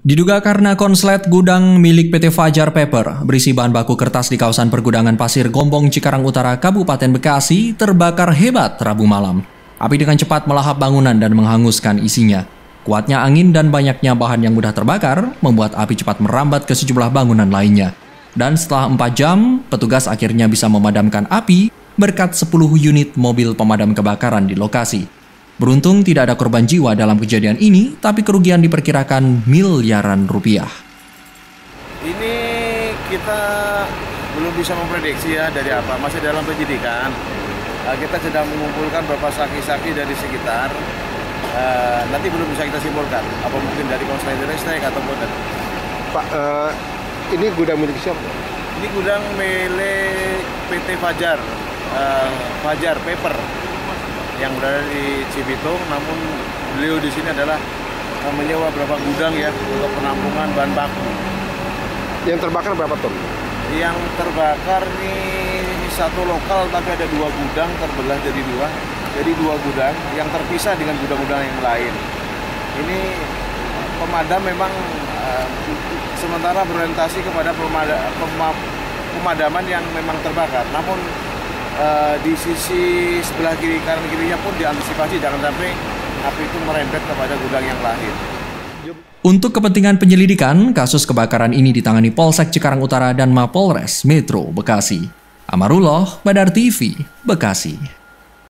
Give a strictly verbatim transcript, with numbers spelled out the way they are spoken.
Diduga karena konslet gudang milik P T Fajar Paper berisi bahan baku kertas di kawasan pergudangan Pasir Gombong, Cikarang Utara, Kabupaten Bekasi terbakar hebat Rabu malam. Api dengan cepat melahap bangunan dan menghanguskan isinya. Kuatnya angin dan banyaknya bahan yang mudah terbakar membuat api cepat merambat ke sejumlah bangunan lainnya. Dan setelah empat jam, petugas akhirnya bisa memadamkan api berkat sepuluh unit mobil pemadam kebakaran di lokasi. Beruntung tidak ada korban jiwa dalam kejadian ini, tapi kerugian diperkirakan miliaran rupiah. Ini kita belum bisa memprediksi ya dari apa, masih dalam penyidikan. Uh, kita sedang mengumpulkan beberapa saksi-saksi dari sekitar. Uh, nanti belum bisa kita simpulkan, apa mungkin dari konsleting listrik ataupun dari... Pak, uh, ini gudang milik siapa? Ini gudang milik P T Fajar, uh, Fajar Paper, yang berada di Cibitung, namun beliau di sini adalah menyewa beberapa gudang ya untuk penampungan bahan baku. Yang terbakar berapa ton? Yang terbakar ini satu lokal, tapi ada dua gudang terbelah jadi dua, jadi dua gudang yang terpisah dengan gudang-gudang yang lain. Ini pemadam memang uh, sementara berorientasi kepada pemada, pema, pemadaman yang memang terbakar, namun Uh, di sisi sebelah kiri kanan kirinya pun diantisipasi jangan sampai api itu merembet kepada gudang yang lain. Untuk kepentingan penyelidikan, kasus kebakaran ini ditangani Polsek Cikarang Utara dan Mapolres Metro Bekasi. Amarullah, Badar T V, Bekasi.